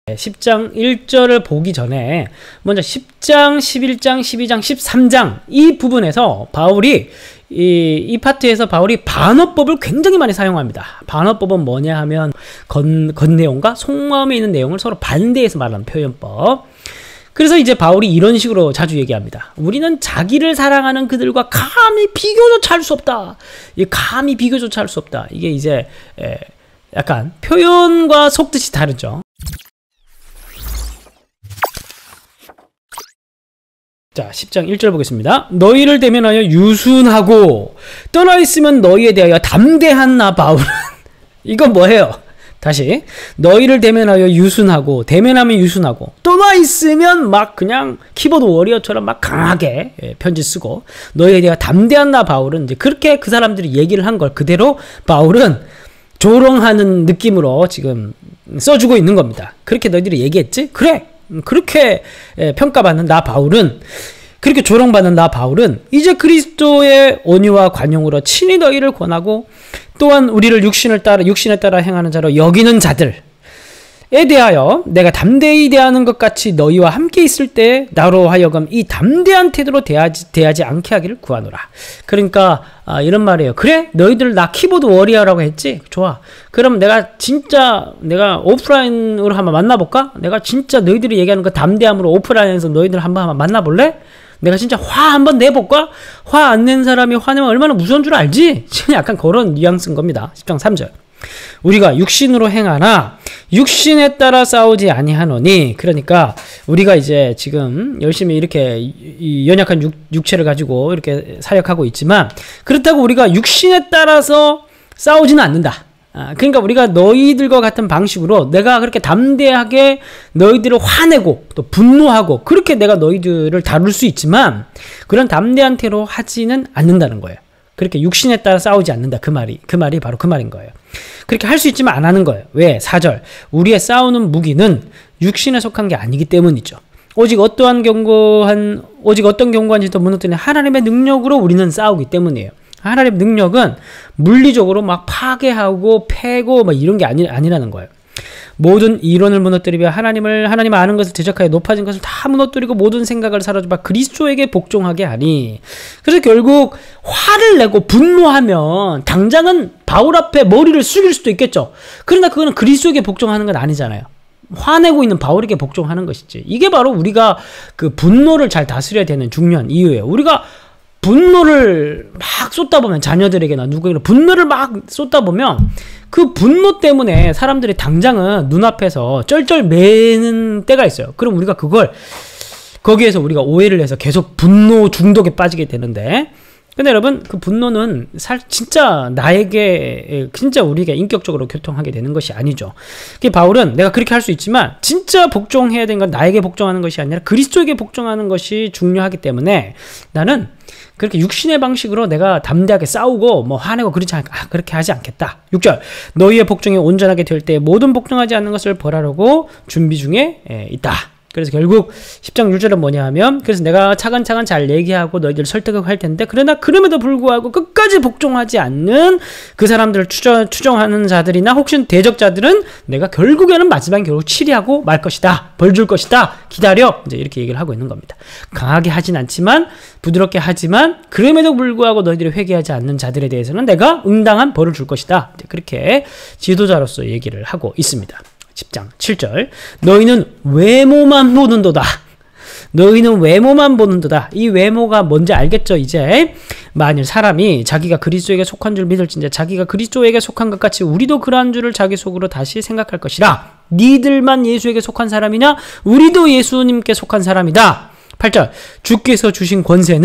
10장 1절을 보기 전에 먼저 10장, 11장, 12장, 13장 이 부분에서 바울이 이 파트에서 바울이 반어법을 굉장히 많이 사용합니다. 반어법은 뭐냐 하면 겉내용과 속마음에 있는 내용을 서로 반대해서 말하는 표현법. 그래서 이제 바울이 이런 식으로 자주 얘기합니다. 우리는 자기를 사랑하는 그들과 감히 비교조차 할 수 없다. 감히 비교조차 할 수 없다. 이게 이제 약간 표현과 속뜻이 다르죠. 자, 10장 1절 보겠습니다. 너희를 대면하여 유순하고 떠나 있으면 너희에 대하여 담대한 나 바울은 이건 뭐예요? 다시 너희를 대면하여 유순하고 대면하면 유순하고 떠나 있으면 막 그냥 키보드 워리어처럼 막 강하게 편지 쓰고 너희에 대하여 담대한 나 바울은 이제 그렇게 그 사람들이 얘기를 한 걸 그대로 바울은 조롱하는 느낌으로 지금 써주고 있는 겁니다. 그렇게 너희들이 얘기했지? 그래! 그렇게 평가받는 나 바울은 그렇게 조롱받는 나 바울은 이제 그리스도의 온유와 관용으로 친히 너희를 권하고 또한 우리를 육신에 따라 행하는 자로 여기는 자들에 대하여 내가 담대히 대하는 것 같이 너희와 함께 있을 때 나로 하여금 이 담대한 태도로 대하지 않게 하기를 구하노라. 그러니까 이런 말이에요. 그래? 너희들 나 키보드 워리어라고 했지? 좋아. 그럼 내가 오프라인으로 한번 만나볼까? 내가 진짜 너희들이 얘기하는 그 담대함으로 오프라인에서 너희들 한번 만나볼래? 내가 진짜 화 한번 내볼까? 화 안 낸 사람이 화내면 얼마나 무서운 줄 알지? 지금 약간 그런 뉘앙스인 겁니다. 10장 3절. 우리가 육신으로 행하나 육신에 따라 싸우지 아니하노니. 그러니까 우리가 이제 지금 열심히 이렇게 이 연약한 육체를 가지고 이렇게 사역하고 있지만 그렇다고 우리가 육신에 따라서 싸우지는 않는다. 그러니까 우리가 너희들과 같은 방식으로 내가 그렇게 담대하게 너희들을 화내고 또 분노하고 그렇게 내가 너희들을 다룰 수 있지만 그런 담대한 태로 하지는 않는다는 거예요. 그렇게 육신에 따라 싸우지 않는다. 그 말이 바로 그 말인 거예요. 그렇게 할 수 있지만 안 하는 거예요. 왜? 4절. 우리의 싸우는 무기는 육신에 속한 게 아니기 때문이죠. 오직 어떤 경고한지도 무너뜨리는 하나님의 능력으로 우리는 싸우기 때문이에요. 하나님의 능력은 물리적으로 막 파괴하고 패고 막 이런 게 아니라는 거예요. 모든 이론을 무너뜨리며 하나님 아는 것을 대적하여 높아진 것을 다 무너뜨리고 모든 생각을 사로잡아 그리스도에게 복종하게 하니. 그래서 결국 화를 내고 분노하면 당장은 바울 앞에 머리를 숙일 수도 있겠죠. 그러나 그거는 그리스도에게 복종하는 건 아니잖아요. 화내고 있는 바울에게 복종하는 것이지. 이게 바로 우리가 그 분노를 잘 다스려야 되는 중요한 이유예요. 우리가 분노를 막 쏟다 보면 자녀들에게나 누구에게나 분노를 막 쏟다 보면 그 분노 때문에 사람들이 당장은 눈앞에서 쩔쩔 매는 때가 있어요. 그럼 우리가 거기에서 우리가 오해를 해서 계속 분노 중독에 빠지게 되는데, 근데 여러분 그 분노는 진짜 우리에게 인격적으로 교통하게 되는 것이 아니죠. 바울은 내가 그렇게 할 수 있지만 진짜 복종해야 되는 건 나에게 복종하는 것이 아니라 그리스도에게 복종하는 것이 중요하기 때문에 나는 그렇게 육신의 방식으로 내가 담대하게 싸우고 뭐 화내고 그렇게 하지 않겠다. 6절. 너희의 복종이 온전하게 될 때 모든 복종하지 않는 것을 벌하려고 준비 중에 있다. 그래서 결국 10장 6절은 뭐냐 하면, 그래서 내가 차근차근 잘 얘기하고 너희들 설득을 할 텐데 그러나 그럼에도 불구하고 끝까지 복종하지 않는 그 사람들을 추종하는 자들이나 혹시 대적자들은 내가 결국에는 마지막에 결국 치리하고 말 것이다. 벌 줄 것이다. 기다려. 이제 이렇게 얘기를 하고 있는 겁니다. 강하게 하진 않지만 부드럽게 하지만 그럼에도 불구하고 너희들이 회개하지 않는 자들에 대해서는 내가 응당한 벌을 줄 것이다. 이제 그렇게 지도자로서 얘기를 하고 있습니다. 10장 7절. 너희는 외모만 보는도다. 너희는 외모만 보는도다. 이 외모가 뭔지 알겠죠? 이제 만일 사람이 자기가 그리스도에게 속한 줄 믿을진대 자기가 그리스도에게 속한 것 같이 우리도 그러한 줄을 자기 속으로 다시 생각할 것이라. 니들만 예수에게 속한 사람이냐? 우리도 예수님께 속한 사람이다. 8절. 주께서 주신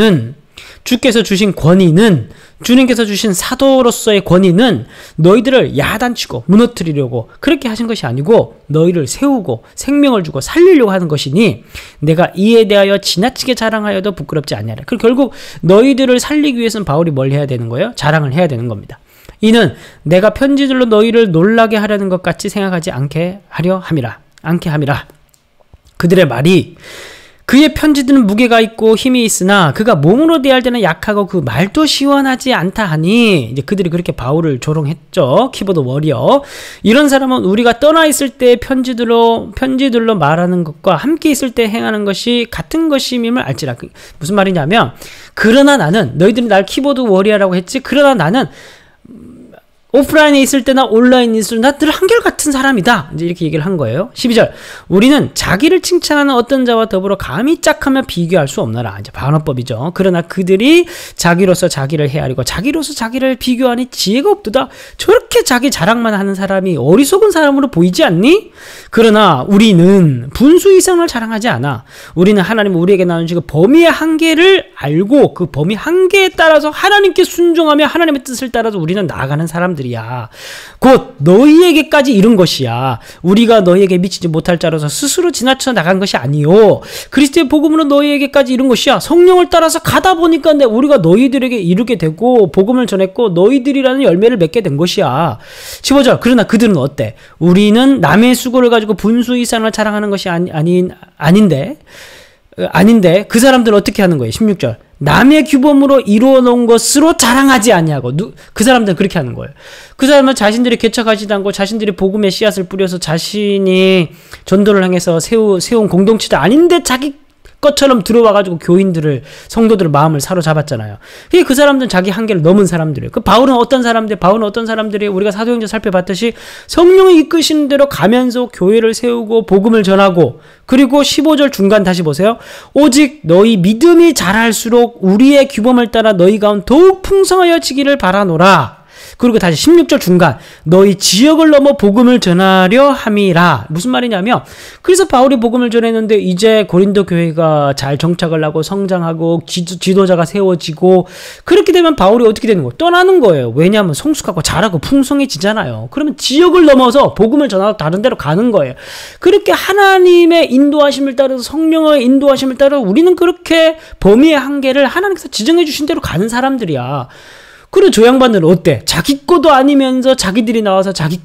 권위는 주님께서 주신 사도로서의 권위는 너희들을 야단치고 무너뜨리려고 그렇게 하신 것이 아니고 너희를 세우고 생명을 주고 살리려고 하는 것이니 내가 이에 대하여 지나치게 자랑하여도 부끄럽지 않냐라. 그리고 결국 너희들을 살리기 위해서는 바울이 뭘 해야 되는 거예요? 자랑을 해야 되는 겁니다. 이는 내가 편지들로 너희를 놀라게 하려는 것 같이 생각하지 않게 함이라. 그들의 말이 그의 편지들은 무게가 있고 힘이 있으나 그가 몸으로 대할 때는 약하고 그 말도 시원하지 않다 하니, 이제 그들이 그렇게 바울을 조롱했죠. 키보드 워리어. 이런 사람은 우리가 떠나 있을 때 편지들로 말하는 것과 함께 있을 때 행하는 것이 같은 것임을 알지라. 무슨 말이냐면, 그러나 나는, 너희들이 날 키보드 워리어라고 했지, 그러나 나는 오프라인에 있을 때나 온라인에 있을 때나 늘 한결같은 사람이다. 이제 이렇게 얘기를 한 거예요. 12절. 우리는 자기를 칭찬하는 어떤 자와 더불어 감히 짝하며 비교할 수 없노라. 이제 반어법이죠. 그러나 그들이 자기로서 자기를 헤아리고 자기로서 자기를 비교하니 지혜가 없도다. 저렇게 자기 자랑만 하는 사람이 어리석은 사람으로 보이지 않니? 그러나 우리는 분수 이상을 자랑하지 않아. 우리는 하나님 우리에게 나누신 그 범위의 한계를 알고 그 범위 한계에 따라서 하나님께 순종하며 하나님의 뜻을 따라서 우리는 나아가는 사람들 이야. 곧 너희에게까지 이른 것이야. 우리가 너희에게 미치지 못할 자로서 스스로 지나쳐 나간 것이 아니요, 그리스도의 복음으로 너희에게까지 이른 것이야. 성령을 따라서 가다 보니까 우리가 너희들에게 이르게 되고 복음을 전했고 너희들이라는 열매를 맺게 된 것이야. 15절. 그러나 그들은 어때? 우리는 남의 수고를 가지고 분수 이상을 자랑하는 것이 아닌데 그 사람들은 어떻게 하는 거예요? 16절. 남의 규범으로 이루어 놓은 것으로 자랑하지 아니하고, 그 사람들은 그렇게 하는 거예요. 그 사람은 자신들이 개척하지도 않고 자신들이 복음의 씨앗을 뿌려서 자신이 전도를 향해서 세운 공동체도 아닌데 자기 것처럼 들어와가지고 성도들의 마음을 사로잡았잖아요. 그 사람들은 자기 한계를 넘은 사람들이에요. 바울은 어떤 사람들이 우리가 사도행전 살펴봤듯이 성령이 이끄시는 대로 가면서 교회를 세우고 복음을 전하고, 그리고 15절 중간 다시 보세요. 오직 너희 믿음이 자랄수록 우리의 규범을 따라 너희 가운데 더욱 풍성하여지기를 바라노라. 그리고 다시 16절 중간, 너희 지역을 넘어 복음을 전하려 함이라. 무슨 말이냐면, 그래서 바울이 복음을 전했는데 이제 고린도 교회가 잘 정착을 하고 성장하고 지도자가 세워지고, 그렇게 되면 바울이 어떻게 되는 거예요? 떠나는 거예요. 왜냐하면 성숙하고 잘하고 풍성해지잖아요. 그러면 지역을 넘어서 복음을 전하러 다른 데로 가는 거예요. 그렇게 하나님의 인도하심을 따라서, 성령의 인도하심을 따라 우리는 그렇게 범위의 한계를 하나님께서 지정해 주신 대로 가는 사람들이야. 그리고 저 양반들은 어때? 자기 거도 아니면서 자기들이 나와서 자기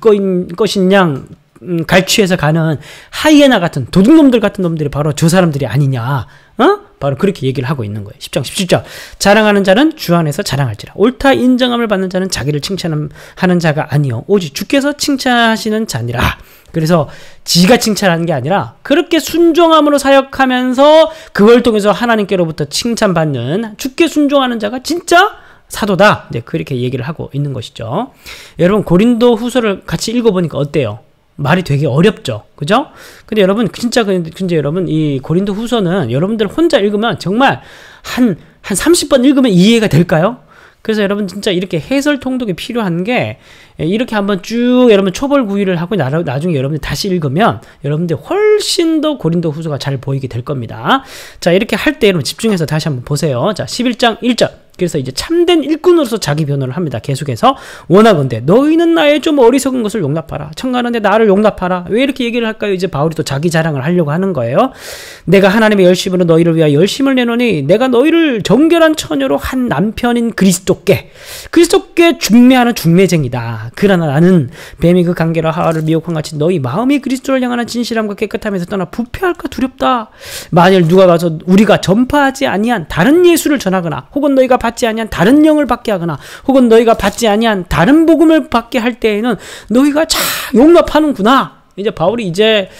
것인 양 갈취해서 가는 하이에나 같은 도둑놈들 같은 놈들이 바로 저 사람들이 아니냐. 바로 그렇게 얘기를 하고 있는 거예요. 10장 17절. 자랑하는 자는 주 안에서 자랑할지라. 옳다 인정함을 받는 자는 자기를 칭찬하는 자가 아니요 오직 주께서 칭찬하시는 자니라. 그래서 지가 칭찬하는 게 아니라 그렇게 순종함으로 사역하면서 그걸 통해서 하나님께로부터 칭찬받는, 주께 순종하는 자가 진짜 사도다. 네, 그렇게 얘기를 하고 있는 것이죠. 여러분, 고린도 후서를 같이 읽어보니까 어때요? 말이 되게 어렵죠. 그죠? 근데 여러분, 진짜 여러분, 이 고린도 후서는 여러분들 혼자 읽으면 정말 한 30번 읽으면 이해가 될까요? 그래서 여러분 진짜 이렇게 해설 통독이 필요한 게, 이렇게 한번 쭉 여러분 초벌구의를 하고 나중에 여러분들 다시 읽으면 여러분들 훨씬 더 고린도 후서가 잘 보이게 될 겁니다. 자, 이렇게 할 때 여러분 집중해서 다시 한번 보세요. 자, 11장 1절. 그래서 이제 참된 일꾼으로서 자기 변호를 합니다. 계속해서 원하건대 너희는 나의 좀 어리석은 것을 용납하라. 청가는데 나를 용납하라. 왜 이렇게 얘기를 할까요? 이제 바울이 또 자기 자랑을 하려고 하는 거예요. 내가 하나님의 열심으로 너희를 위하여 열심을 내노니 내가 너희를 정결한 처녀로 한 남편인 그리스도께 중매하는 중매쟁이다. 그러나 나는 뱀이 그 관계로 하와를 미혹한 같이 너희 마음이 그리스도를 향하는 진실함과 깨끗함에서 떠나 부패할까 두렵다. 만일 누가 가서 우리가 전파하지 아니한 다른 예수를 전하거나, 혹은 너희가 받지 아니한 다른 영을 받게 하거나, 혹은 너희가 받지 아니한 다른 복음을 받게 할 때에는 너희가 참 용납하는구나. 이제 바울이 이제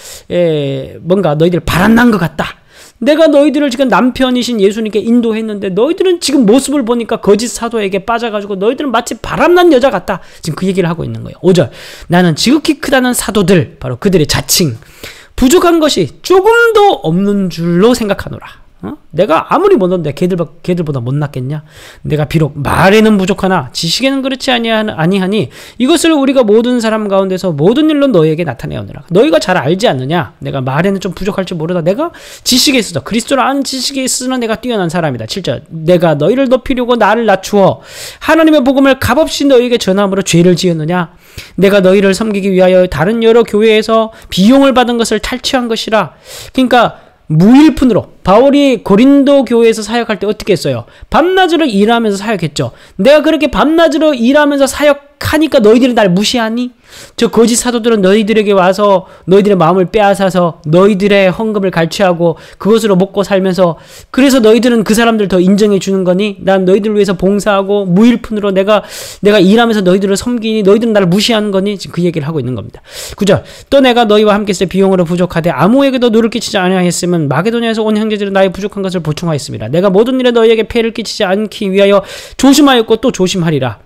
뭔가 너희들 바람난 것 같다. 내가 너희들을 지금 남편이신 예수님께 인도했는데 너희들은 지금 모습을 보니까 거짓 사도에게 빠져가지고 너희들은 마치 바람난 여자 같다. 지금 그 얘기를 하고 있는 거예요. 5절. 나는 지극히 크다는 사도들, 바로 그들의 자칭, 부족한 것이 조금도 없는 줄로 생각하노라. 내가 아무리 못한데 걔들보다 못났겠냐? 내가 비록 말에는 부족하나 지식에는 그렇지 아니하니 이것을 우리가 모든 사람 가운데서 모든 일로 너희에게 나타내오느라. 너희가 잘 알지 않느냐? 내가 말에는 좀 부족할지 모르다 내가 지식에 있어서, 그리스도를 아는 지식에 있으나 내가 뛰어난 사람이다. 7절. 내가 너희를 높이려고 나를 낮추어 하나님의 복음을 값없이 너희에게 전함으로 죄를 지었느냐? 내가 너희를 섬기기 위하여 다른 여러 교회에서 비용을 받은 것을 탈취한 것이라. 그러니까 무일푼으로 바울이 고린도 교회에서 사역할 때 어떻게 했어요? 밤낮으로 일하면서 사역했죠. 내가 그렇게 밤낮으로 일하면서 사역하니까 너희들이 날 무시하니? 저 거짓 사도들은 너희들에게 와서 너희들의 마음을 빼앗아서 너희들의 헌금을 갈취하고 그것으로 먹고 살면서 그래서 너희들은 그 사람들 더 인정해 주는 거니? 난 너희들을 위해서 봉사하고 무일푼으로 내가 일하면서 너희들을 섬기니 너희들은 나를 무시하는 거니? 지금 그 얘기를 하고 있는 겁니다. 9절 또 내가 너희와 함께 있을 때 비용으로 부족하되 아무에게도 누를 끼치지 아니하였으면 마게도냐에서 온 형제들은 나의 부족한 것을 보충하였습니다. 내가 모든 일에 너희에게 폐를 끼치지 않기 위하여 조심하였고 또 조심하리라.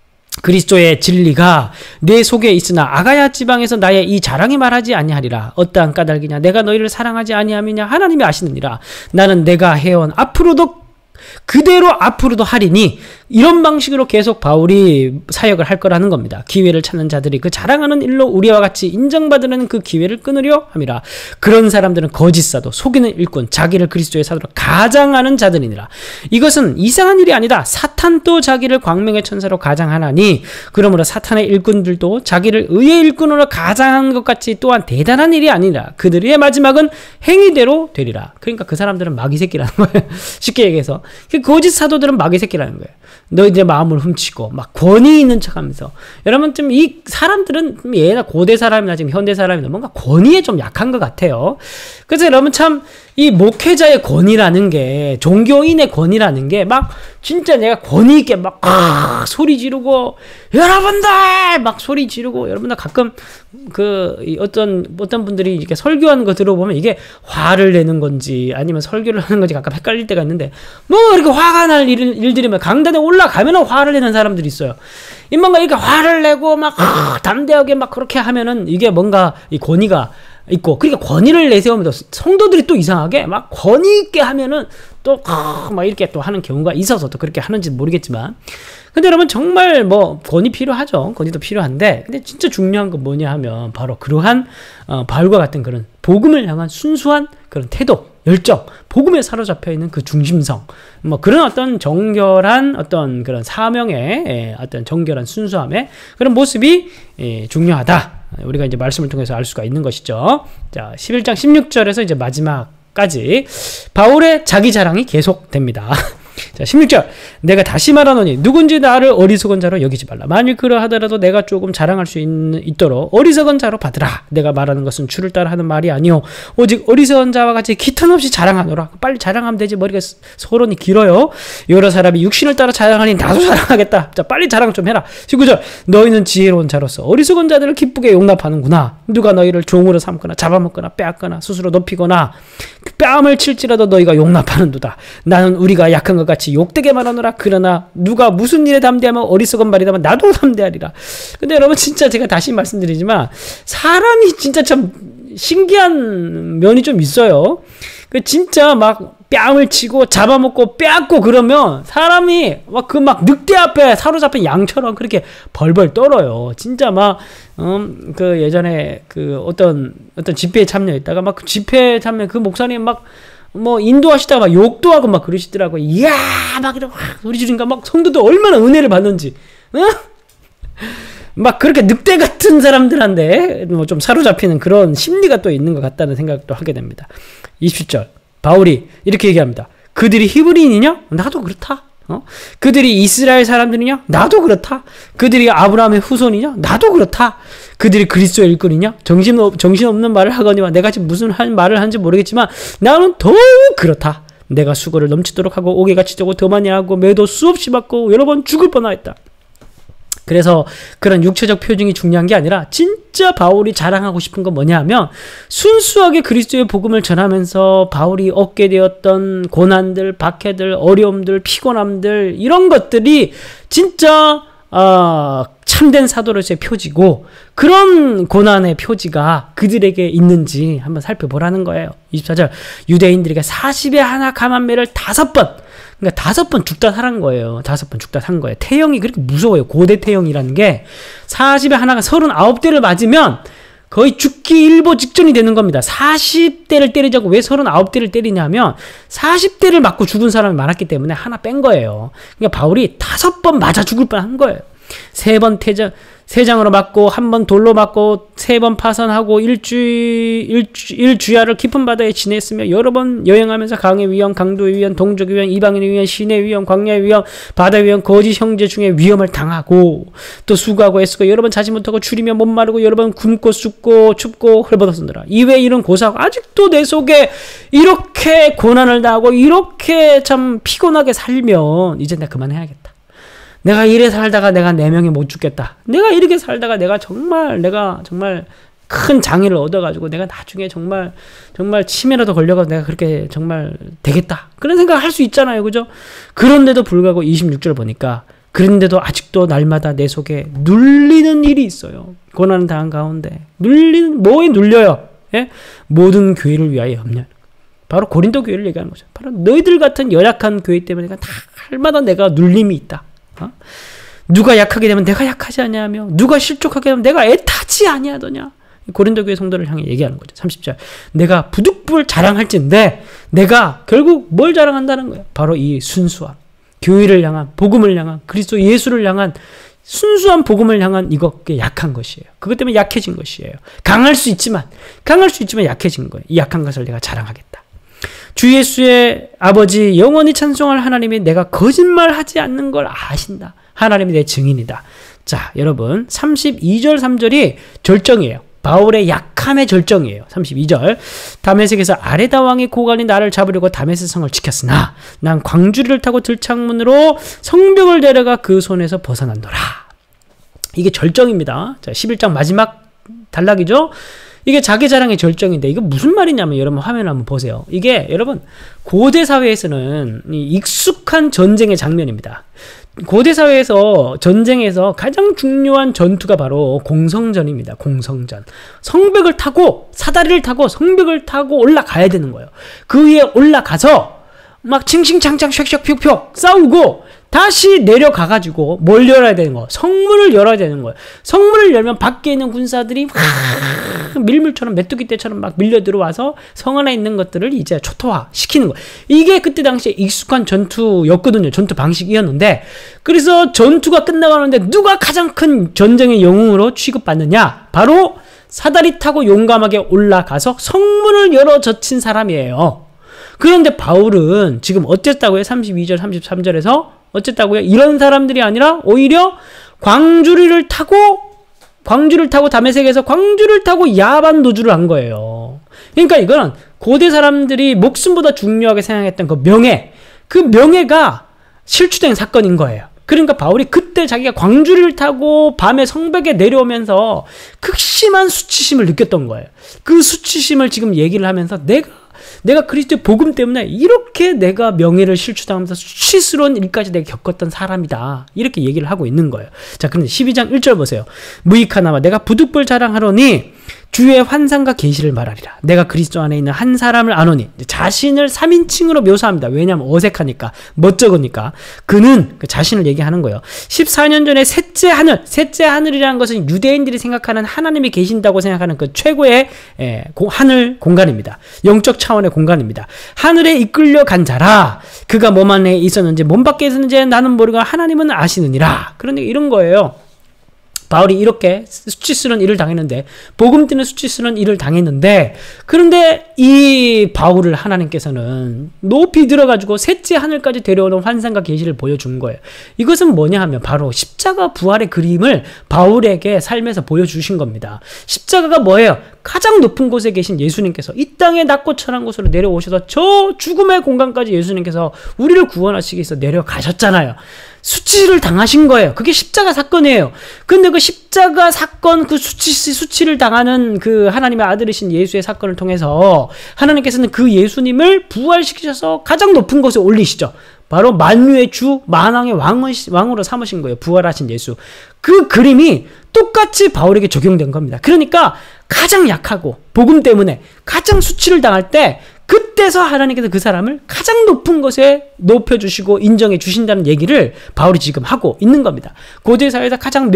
그리스도의 진리가 내 속에 있으나 아가야 지방에서 나의 이 자랑이 말하지 아니하리라. 어떠한 까닭이냐 내가 너희를 사랑하지 아니함이냐 하나님이 아시느니라. 나는 내가 해온 앞으로도 그대로 앞으로도 하리니 이런 방식으로 계속 바울이 사역을 할 거라는 겁니다. 기회를 찾는 자들이 그 자랑하는 일로 우리와 같이 인정받으려는 그 기회를 끊으려 함이라. 그런 사람들은 거짓 사도, 속이는 일꾼, 자기를 그리스도의 사도로 가장하는 자들이니라. 이것은 이상한 일이 아니다. 사탄도 자기를 광명의 천사로 가장하나니 그러므로 사탄의 일꾼들도 자기를 의의 일꾼으로 가장한 것 같이 또한 대단한 일이 아니라 그들의 마지막은 행위대로 되리라. 그러니까 그 사람들은 마귀 새끼라는 거예요. 쉽게 얘기해서 거짓 사도들은 마귀 새끼라는 거예요. 너희들의 마음을 훔치고 막 권위 있는 척하면서 여러분 좀 이 사람들은 예나 고대 사람이나 지금 현대 사람이나 뭔가 권위에 좀 약한 것 같아요. 그래서 여러분 참 이 목회자의 권위라는 게 종교인의 권위라는 게 막 진짜 내가 권위 있게 막 소리 지르고 여러분들 막 소리 지르고 여러분들 가끔 그 어떤 분들이 이렇게 설교하는 거 들어보면 이게 화를 내는 건지 아니면 설교를 하는 건지 가끔 헷갈릴 때가 있는데 뭐 이렇게 화가 날 일들이면 강단에 올라가면 화를 내는 사람들이 있어요. 뭔가 이렇게 화를 내고 막 담대하게 막 그렇게 하면은 이게 뭔가 이 권위가 있고 그러니까 권위를 내세우면 성도들이 또 이상하게 막 권위 있게 하면은 또 막 이렇게 또 하는 경우가 있어서 또 그렇게 하는지 모르겠지만 근데 여러분 정말 뭐 권위 필요하죠. 권위도 필요한데 근데 진짜 중요한 건 뭐냐 하면 바로 그러한 바울과 같은 그런 복음을 향한 순수한 그런 태도, 열정, 복음에 사로잡혀 있는 그 중심성, 뭐 그런 어떤 정결한 어떤 그런 사명의 어떤 정결한 순수함의 그런 모습이 중요하다. 우리가 이제 말씀을 통해서 알 수가 있는 것이죠. 자, 11장 16절에서 이제 마지막까지 바울의 자기 자랑이 계속됩니다. 자, 16절 내가 다시 말하노니 누군지 나를 어리석은 자로 여기지 말라. 만일 그러하더라도 내가 조금 자랑할 수 있도록 어리석은 자로 받으라. 내가 말하는 것은 주를 따라 하는 말이 아니오 오직 어리석은 자와 같이 기탄 없이 자랑하노라. 빨리 자랑하면 되지 머리가 서론이 길어요. 여러 사람이 육신을 따라 자랑하니 나도 자랑하겠다. 자, 빨리 자랑 좀 해라. 19절 너희는 지혜로운 자로서 어리석은 자들을 기쁘게 용납하는구나. 누가 너희를 종으로 삼거나 잡아먹거나 빼앗거나 스스로 높이거나 뺨을 칠지라도 너희가 용납하는도다. 나는 우리가 약한 것 같이 욕되게 말하노라. 그러나 누가 무슨 일에 담대하면 어리석은 말이다만 나도 담대하리라. 근데 여러분 진짜 제가 다시 말씀드리지만 사람이 진짜 참 신기한 면이 좀 있어요. 진짜 막 뺨을 치고 잡아먹고 빼앗고 그러면 사람이 막 늑대 앞에 사로잡힌 양처럼 그렇게 벌벌 떨어요. 진짜 막 그 예전에 그 어떤 집회에 참여했다가 막 그 집회에 참여 그 목사님 막 뭐 인도하시다가 막 욕도 하고 막 그러시더라고요. 이야 막 이러고 소리 지르니까 막 성도들 얼마나 은혜를 받는지, 막 그렇게 늑대 같은 사람들한테 뭐 좀 사로잡히는 그런 심리가 또 있는 것 같다는 생각도 하게 됩니다. 20절 바울이 이렇게 얘기합니다. 그들이 히브리인이냐? 나도 그렇다. 그들이 이스라엘 사람들이냐? 나도 그렇다. 그들이 아브라함의 후손이냐? 나도 그렇다. 그들이 그리스도의 일꾼이냐? 정신없는 말을 하거니와 내가 지금 무슨 말을 하는지 모르겠지만 나는 더욱 그렇다. 내가 수고를 넘치도록 하고 옥에같이 되고 더 많이 하고 매도 수없이 받고 여러 번 죽을 뻔하였다. 그래서 그런 육체적 표징이 중요한 게 아니라 진짜 바울이 자랑하고 싶은 건 뭐냐 하면 순수하게 그리스도의 복음을 전하면서 바울이 얻게 되었던 고난들, 박해들, 어려움들, 피곤함들 이런 것들이 진짜 참된 사도로서의 표지고 그런 고난의 표지가 그들에게 있는지 한번 살펴보라는 거예요. 24절 유대인들에게 40에 하나 감한매를 5번 그러니까 5번 죽다 살은 거예요. 5번 죽다 산 거예요. 태형이 그렇게 무서워요. 고대 태형이라는 게 40에 하나가 39대를 맞으면 거의 죽기 일보 직전이 되는 겁니다. 40대를 때리자고 왜 39대를 때리냐면 40대를 맞고 죽은 사람이 많았기 때문에 하나 뺀 거예요. 그러니까 바울이 5번 맞아 죽을 뻔한 거예요. 세 장으로 맞고 한 번 돌로 맞고 3번 파선하고 일주야를 깊은 바다에 지냈으며 여러 번 여행하면서 강의 위험, 강도의 위험, 동족의 위험, 이방인의 위험, 신의 위험, 광야의 위험, 바다의 위험, 거짓 형제 중에 위험을 당하고 또 수고하고 애쓰고 여러 번 자지 못하고 추리며 못 마르고 여러 번 굶고 춥고 춥고 헐벗었느라. 이외에 이런 고사하고 아직도 내 속에 이렇게 고난을 당하고 이렇게 참 피곤하게 살면 이제 내가 그만해야겠다. 내가 이래 살다가 내가 4명이 못 죽겠다. 내가 이렇게 살다가 내가 정말 큰 장애를 얻어가지고 내가 나중에 정말 치매라도 걸려가지고 내가 그렇게 정말 되겠다. 그런 생각을 할 수 있잖아요. 그죠? 그런데도 불구하고 26절 보니까 그런데도 아직도 날마다 내 속에 눌리는 일이 있어요. 고난 당한 가운데 뭐에 눌려요? 예? 모든 교회를 위하여 염려. 바로 고린도 교회를 얘기하는 거죠. 바로 너희들 같은 연약한 교회 때문에 날마다 내가 눌림이 있다. 누가 약하게 되면 내가 약하지 아니하며 누가 실족하게 되면 내가 애타지 아니하더냐. 고린도 교회 성도를 향해 얘기하는 거죠. 30절. 내가 부득불 자랑할진데 내가 결국 뭘 자랑한다는 거예요? 바로 이 순수함. 교회를 향한, 복음을 향한, 그리스도 예수를 향한 순수한 복음을 향한 이것게 약한 것이에요. 그것 때문에 약해진 것이에요. 강할 수 있지만 약해진 거예요. 이 약한 것을 내가 자랑하겠다. 주 예수의 아버지 영원히 찬송할 하나님이 내가 거짓말하지 않는 걸 아신다. 하나님이 내 증인이다. 자, 여러분 32절 3절이 절정이에요. 바울의 약함의 절정이에요. 32절. 다메섹에서 아레다 왕의 고관이 나를 잡으려고 다메섹 성을 지켰으나 난 광주리를 타고 들창문으로 성벽을 내려가 그 손에서 벗어난더라. 이게 절정입니다. 자, 11장 마지막 단락이죠. 이게 자기 자랑의 절정인데 이거 무슨 말이냐면 여러분 화면을 한번 보세요. 이게 여러분 고대 사회에서는 익숙한 전쟁의 장면입니다. 고대 사회에서 전쟁에서 가장 중요한 전투가 바로 공성전입니다. 공성전. 성벽을 타고 사다리를 타고 성벽을 타고 올라가야 되는 거예요. 그 위에 올라가서 막 칭칭창창 쉑쉑 싸우고 다시 내려가가지고 뭘 열어야 되는 거? 성문을 열어야 되는 거예요. 성문을 열면 밖에 있는 군사들이 밀물처럼 메뚜기 떼처럼 막 밀려 들어와서 성 안에 있는 것들을 이제 초토화 시키는 거예요. 이게 그때 당시에 익숙한 전투였거든요. 전투 방식이었는데 그래서 전투가 끝나가는데 누가 가장 큰 전쟁의 영웅으로 취급받느냐? 바로 사다리 타고 용감하게 올라가서 성문을 열어 젖힌 사람이에요. 그런데 바울은 지금 어쨌다고요? 32절 33절에서 어쨌다고요? 이런 사람들이 아니라 오히려 광주리를 타고 다메섹에서 광주를 타고 야반 도주를 한 거예요. 그러니까 이건 고대 사람들이 목숨보다 중요하게 생각했던 그 명예가 실추된 사건인 거예요. 그러니까 바울이 그때 자기가 광주리를 타고 밤에 성벽에 내려오면서 극심한 수치심을 느꼈던 거예요. 그 수치심을 지금 얘기를 하면서 내가 그리스도의 복음 때문에 이렇게 내가 명예를 실추당하면서 수치스러운 일까지 내가 겪었던 사람이다. 이렇게 얘기를 하고 있는 거예요. 자, 그런데 12장 1절 보세요. 무익하나마 내가 부득불 자랑하노니 주의 환상과 계시를 말하리라. 내가 그리스도 안에 있는 한 사람을 아노니. 자신을 3인칭으로 묘사합니다. 왜냐하면 어색하니까, 멋쩍으니까. 그는 그 자신을 얘기하는 거예요. 14년 전에 셋째 하늘이라는 것은 유대인들이 생각하는 하나님이 계신다고 생각하는 그 최고의 하늘 공간입니다. 영적 차원의 공간입니다. 하늘에 이끌려 간 자라. 그가 몸 안에 있었는지 몸 밖에 있었는지 나는 모르고 하나님은 아시느니라. 그런데 이런 거예요. 바울이 이렇게 수치스러운 일을 당했는데, 복음 때문에 수치스러운 일을 당했는데, 그런데 이 바울을 하나님께서는 높이 들어가지고 셋째 하늘까지 데려오는 환상과 계시를 보여준 거예요. 이것은 뭐냐 하면 바로 십자가 부활의 그림을 바울에게 삶에서 보여주신 겁니다. 십자가가 뭐예요? 가장 높은 곳에 계신 예수님께서 이 땅에 낮고 천한 곳으로 내려오셔서 저 죽음의 공간까지 예수님께서 우리를 구원하시기 위해서 내려가셨잖아요. 수치를 당하신 거예요. 그게 십자가 사건이에요. 근데 그 십자가 사건, 그 수치를 당하는 그 하나님의 아들이신 예수의 사건을 통해서 하나님께서는 그 예수님을 부활시키셔서 가장 높은 곳에 올리시죠. 바로 만유의 주, 만왕의 왕으로 삼으신 거예요. 부활하신 예수. 그 그림이 똑같이 바울에게 적용된 겁니다. 그러니까 가장 약하고 복음 때문에 가장 수치를 당할 때 그때서 하나님께서 그 사람을 가장 높은 곳에 높여주시고 인정해 주신다는 얘기를 바울이 지금 하고 있는 겁니다. 고대 사회에서 가장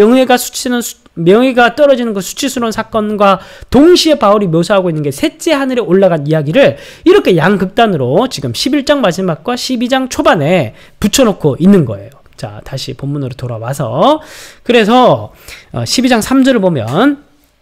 명예가 떨어지는 그 수치스러운 사건과 동시에 바울이 묘사하고 있는 게 셋째 하늘에 올라간 이야기를 이렇게 양극단으로 지금 11장 마지막과 12장 초반에 붙여놓고 있는 거예요. 자, 다시 본문으로 돌아와서 그래서 12장 3절을 보면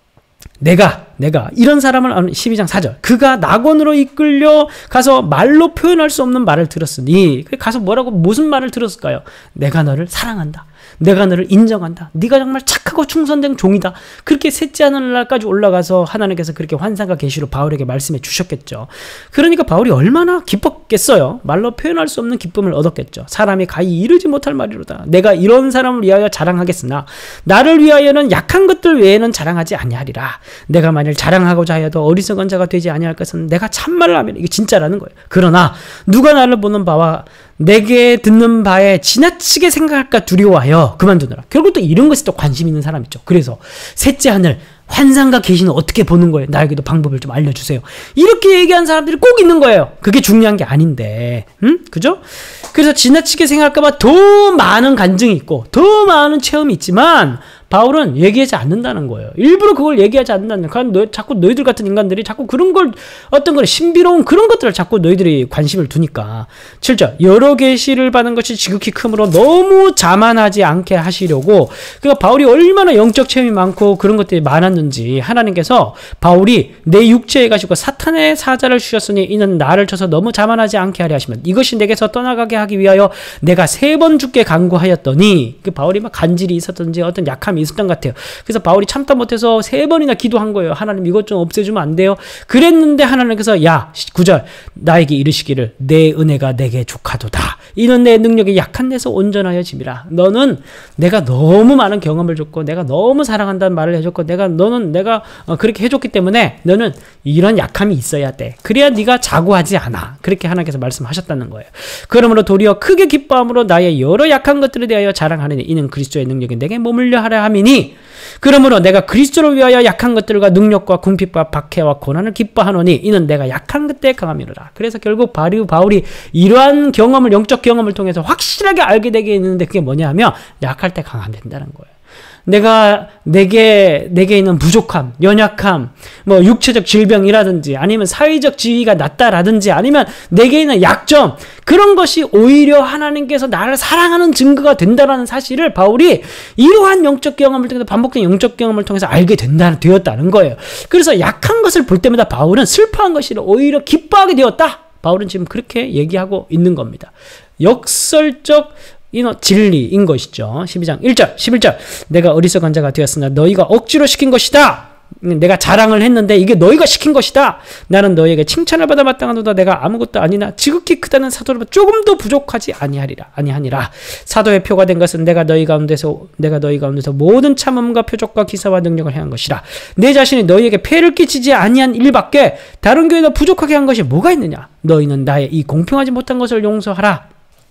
내가 이런 사람을 12장 4절 그가 낙원으로 이끌려 가서 말로 표현할 수 없는 말을 들었으니 가서 뭐라고 무슨 말을 들었을까요? 내가 너를 사랑한다. 내가 너를 인정한다. 네가 정말 착하고 충성된 종이다. 그렇게 셋째 하늘날까지 올라가서 하나님께서 그렇게 환상과 계시로 바울에게 말씀해 주셨겠죠. 그러니까 바울이 얼마나 기뻤겠어요. 말로 표현할 수 없는 기쁨을 얻었겠죠. 사람이 가히 이르지 못할 말이로다. 내가 이런 사람을 위하여 자랑하겠으나 나를 위하여는 약한 것들 외에는 자랑하지 아니하리라. 내가 만일 자랑하고자 하여도 어리석은 자가 되지 아니할 것은 내가 참말을 하면 이게 진짜라는 거예요. 그러나 누가 나를 보는 바와 내게 듣는 바에 지나치게 생각할까 두려워하여 그만두느라. 결국 또 이런 것에 또 관심 있는 사람 있죠. 그래서 셋째 하늘 환상과 계시는 어떻게 보는 거예요? 나에게도 방법을 좀 알려주세요. 이렇게 얘기한 사람들이 꼭 있는 거예요. 그게 중요한 게 아닌데, 그죠? 그래서 지나치게 생각할까봐 더 많은 간증이 있고 더 많은 체험이 있지만 바울은 얘기하지 않는다는 거예요. 일부러 그걸 얘기하지 않는다는 거예요. 자꾸 너희들 같은 인간들이 자꾸 그런 걸 어떤 걸 신비로운 그런 것들을 자꾸 너희들이 관심을 두니까. 7절 여러 계시를 받은 것이 지극히 크므로 너무 자만하지 않게 하시려고. 그러니까 바울이 얼마나 영적 체험이 많고 그런 것들이 많았는지 하나님께서 바울이 내 육체에 가시고 사탄의 사자를 주셨으니 이는 나를 쳐서 너무 자만하지 않게 하려 하시면 이것이 내게서 떠나가게 하기 위하여 내가 3번 죽게 간구하였더니 그 바울이 막 간질이 있었던지 어떤 약함이 있었던 것 같아요. 그래서 바울이 참다 못해서 3번이나 기도한 거예요. 하나님 이것 좀 없애주면 안 돼요? 그랬는데 하나님께서 야 9절 나에게 이르시기를 내 은혜가 내게 족하도다. 이는 내 능력이 약한 데서 온전하여 짐이라. 너는 내가 너무 많은 경험을 줬고 내가 너무 사랑한다는 말을 해줬고 너는 내가 그렇게 해줬기 때문에 너는 이런 약함이 있어야 돼. 그래야 네가 자고하지 않아. 그렇게 하나님께서 말씀하셨다는 거예요. 그러므로 도리어 크게 기뻐함으로 나의 여러 약한 것들에 대하여 자랑하느니 이는 그리스도의 능력이 내게 머물려 하려 함이니 그러므로 내가 그리스도를 위하여 약한 것들과 능력과 궁핍과 박해와 고난을 기뻐하노니 이는 내가 약한 그때 강함이로라. 그래서 결국 바울이 이러한 경험을 영적 경험을 통해서 확실하게 알게 되게 있는데 그게 뭐냐 하면 약할 때 강하면 된다는 거예요. 내게 있는 부족함, 연약함, 뭐 육체적 질병이라든지 아니면 사회적 지위가 낮다라든지 아니면 내게 있는 약점 그런 것이 오히려 하나님께서 나를 사랑하는 증거가 된다라는 사실을 바울이 이러한 영적 경험을 통해서 반복된 영적 경험을 통해서 알게 되었다는 거예요. 그래서 약한 것을 볼 때마다 바울은 슬퍼한 것이 오히려 기뻐하게 되었다. 바울은 지금 그렇게 얘기하고 있는 겁니다. 역설적 진리인 것이죠. 12장 1절 11절 내가 어리석은 자가 되었으나 너희가 억지로 시킨 것이다. 내가 자랑을 했는데 이게 너희가 시킨 것이다. 나는 너희에게 칭찬을 받아 마땅하도다. 내가 아무것도 아니나 지극히 크다는 사도로보다 조금도 부족하지 아니하니라. 사도의 표가 된 것은 내가 너희 가운데서 모든 참음과 표적과 기사와 능력을 행한 것이라. 내 자신이 너희에게 폐를 끼치지 아니한 일밖에 다른 교회가 부족하게 한 것이 뭐가 있느냐. 너희는 나의 이 공평하지 못한 것을 용서하라.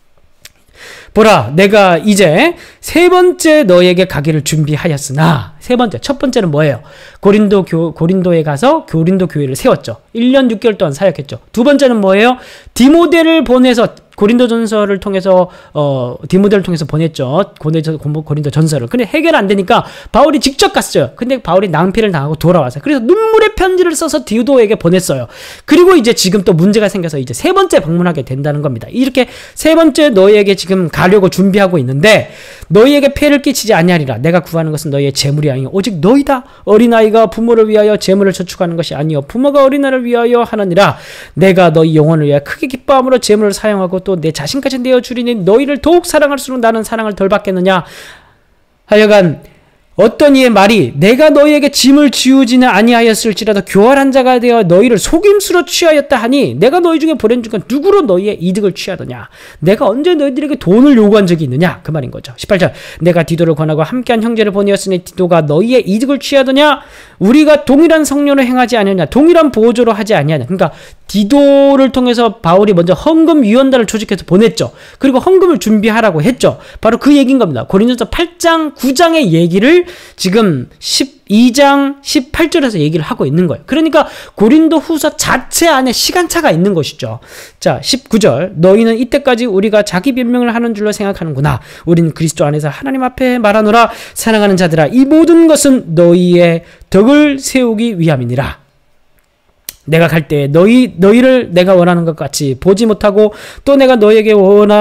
보라 내가 이제 3번째 너에게 가기를 준비하였으나 첫 번째는 뭐예요? 고린도에 가서 고린도 교회를 세웠죠. 1년 6개월 동안 사역했죠. 두 번째는 뭐예요? 디모데를 보내서 고린도전서를 통해서 디모데를 통해서 보냈죠. 고린도전서를. 근데 해결 안 되니까 바울이 직접 갔어요. 근데 바울이 낭패를 당하고 돌아왔어요. 그래서 눈물의 편지를 써서 디도에게 보냈어요. 그리고 이제 지금 또 문제가 생겨서 이제 3번째 방문하게 된다는 겁니다. 이렇게 3번째 너희에게 지금 가려고 준비하고 있는데 너희에게 폐를 끼치지 아니하리라. 내가 구하는 것은 너희의 재물이 아니요 오직 너희다. 어린아이가 부모를 위하여 재물을 저축하는 것이 아니요 부모가 어린아이를 위하여 하느니라. 내가 너희 영혼을 위하여 크게 기뻐함으로 재물을 사용하고 또 내 자신까지 내어주리니 너희를 더욱 사랑할수록 나는 사랑을 덜 받겠느냐. 하여간 어떤 이의 말이 내가 너희에게 짐을 지우지는 아니하였을지라도 교활한 자가 되어 너희를 속임수로 취하였다 하니 내가 너희 중에 보낸 중간 누구로 너희의 이득을 취하더냐. 내가 언제 너희들에게 돈을 요구한 적이 있느냐. 그 말인 거죠. 18절 내가 디도를 권하고 함께한 형제를 보내었으니 디도가 너희의 이득을 취하더냐. 우리가 동일한 성령을 행하지 않느냐. 동일한 보조로 하지 아니하냐. 그러니까 디도를 통해서 바울이 먼저 헌금위원단을 조직해서 보냈죠. 그리고 헌금을 준비하라고 했죠. 바로 그 얘기인 겁니다. 고린도서 8장 9장의 얘기를 지금 12장 18절에서 얘기를 하고 있는 거예요. 그러니까 고린도 후서 자체 안에 시간차가 있는 것이죠. 자 19절 너희는 이때까지 우리가 자기 변명을 하는 줄로 생각하는구나. 우리는 그리스도 안에서 하나님 앞에 말하노라. 사랑하는 자들아 이 모든 것은 너희의 덕을 세우기 위함이니라. 내가 갈 때 너희를 내가 원하는 것 같이 보지 못하고 또 내가 너희에게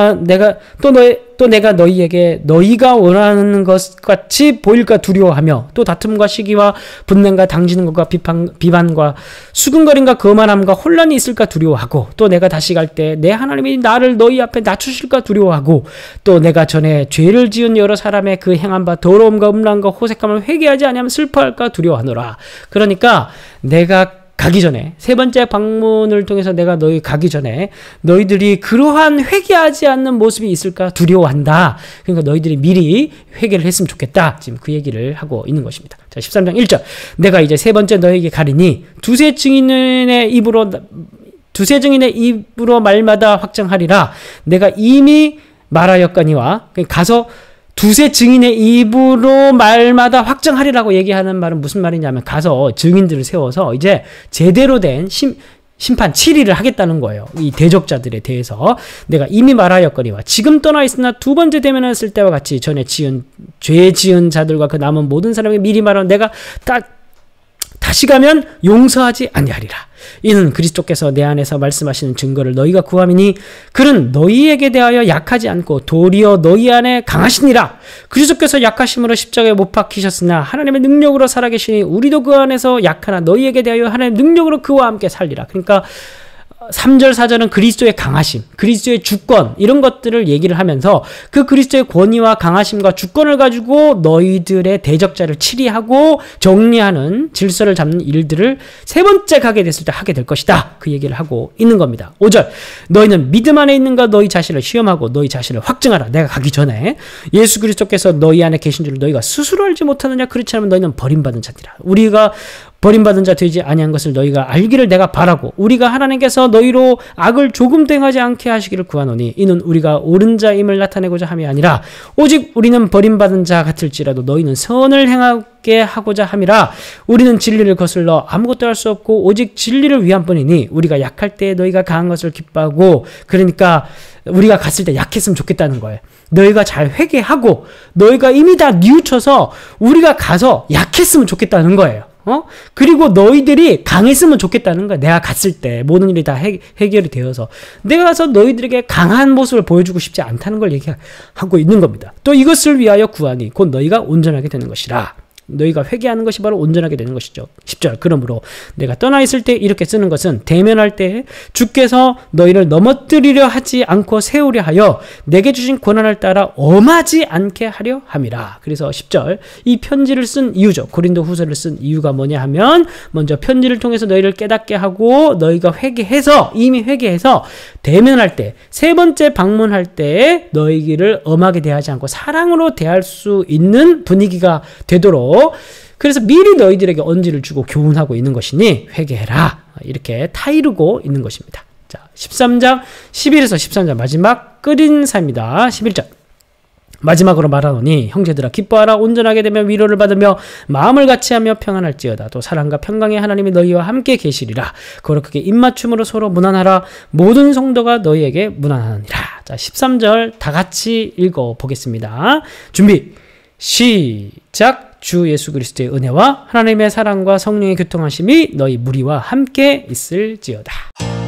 내가 너희에게 너희가 원하는 것 같이 보일까 두려워하며 또 다툼과 시기와 분냄과 당지는 것과 비반과 수근거림과 거만함과 혼란이 있을까 두려워하고 또 내가 다시 갈 때 내 하나님이 나를 너희 앞에 낮추실까 두려워하고 또 내가 전에 죄를 지은 여러 사람의 그 행한 바 더러움과 음란과 호색함을 회개하지 아니하면 슬퍼할까 두려워하노라. 그러니까 내가 가기 전에, 세 번째 방문을 통해서 내가 너희 가기 전에 너희들이 그러한 회개하지 않는 모습이 있을까 두려워한다. 그러니까 너희들이 미리 회개를 했으면 좋겠다. 지금 그 얘기를 하고 있는 것입니다. 자, 13장 1절. 내가 이제 세 번째 너희에게 가리니 두세 증인의 입으로 말마다 확정하리라. 내가 이미 말하였거니와 가서 두세 증인의 입으로 말마다 확정하리라고 얘기하는 말은 무슨 말이냐면 가서 증인들을 세워서 이제 제대로 된 심판 7일을 하겠다는 거예요. 이 대적자들에 대해서 내가 이미 말하였거니와 지금 떠나 있으나 두 번째 대면했을 때와 같이 전에 죄 지은 자들과 그 남은 모든 사람에게 미리 말하는 내가 다시 가면 용서하지 아니하리라. 이는 그리스도께서 내 안에서 말씀하시는 증거를 너희가 구함이니 그는 너희에게 대하여 약하지 않고 도리어 너희 안에 강하시니라. 그리스도께서 약하심으로 십자가에 못 박히셨으나 하나님의 능력으로 살아계시니 우리도 그 안에서 약하나 너희에게 대하여 하나님의 능력으로 그와 함께 살리라. 그러니까 3절 4절은 그리스도의 강하심, 그리스도의 주권 이런 것들을 얘기를 하면서 그 그리스도의 권위와 강하심과 주권을 가지고 너희들의 대적자를 치리하고 정리하는 질서를 잡는 일들을 세 번째 가게 됐을 때 하게 될 것이다. 그 얘기를 하고 있는 겁니다. 5절 너희는 믿음 안에 있는가 너희 자신을 시험하고 너희 자신을 확증하라. 내가 가기 전에 예수 그리스도께서 너희 안에 계신 줄 너희가 스스로 알지 못하느냐. 그렇지 않으면 너희는 버림받은 자들이라. 우리가 버림받은 자 되지 아니한 것을 너희가 알기를 내가 바라고 우리가 하나님께서 너희로 악을 조금도 행하지 않게 하시기를 구하노니 이는 우리가 옳은 자임을 나타내고자 함이 아니라 오직 우리는 버림받은 자 같을지라도 너희는 선을 행하게 하고자 함이라. 우리는 진리를 거슬러 아무것도 할 수 없고 오직 진리를 위한 뿐이니 우리가 약할 때 너희가 강한 것을 기뻐하고. 그러니까 우리가 갔을 때 약했으면 좋겠다는 거예요. 너희가 잘 회개하고 너희가 이미 다 뉘우쳐서 우리가 가서 약했으면 좋겠다는 거예요. 그리고 너희들이 강했으면 좋겠다는 거야. 내가 갔을 때 모든 일이 다 해결이 되어서 내가 가서 너희들에게 강한 모습을 보여주고 싶지 않다는 걸 얘기하고 있는 겁니다. 또 이것을 위하여 구하니 곧 너희가 온전하게 되는 것이라. 너희가 회개하는 것이 바로 온전하게 되는 것이죠. 10절 그러므로 내가 떠나 있을 때 이렇게 쓰는 것은 대면할 때 주께서 너희를 넘어뜨리려 하지 않고 세우려 하여 내게 주신 권한을 따라 엄하지 않게 하려 함이라. 그래서 10절 이 편지를 쓴 이유죠. 고린도 후서를 쓴 이유가 뭐냐 하면 먼저 편지를 통해서 너희를 깨닫게 하고 너희가 이미 회개해서 대면할 때 세 번째 방문할 때 너희를 엄하게 대하지 않고 사랑으로 대할 수 있는 분위기가 되도록 그래서 미리 너희들에게 언지를 주고 교훈하고 있는 것이니 회개해라. 이렇게 타이르고 있는 것입니다. 자, 13장 11에서 13장 마지막 끝인사입니다. 11절 마지막으로 말하노니 형제들아 기뻐하라. 온전하게 되면 위로를 받으며 마음을 같이하며 평안할지어다. 또 사랑과 평강의 하나님이 너희와 함께 계시리라. 거룩하게 입맞춤으로 서로 무난하라. 모든 성도가 너희에게 무난하니라. 자, 13절 다 같이 읽어보겠습니다. 준비 시작. 주 예수 그리스도의 은혜와 하나님의 사랑과 성령의 교통하심이 너희 무리와 함께 있을지어다.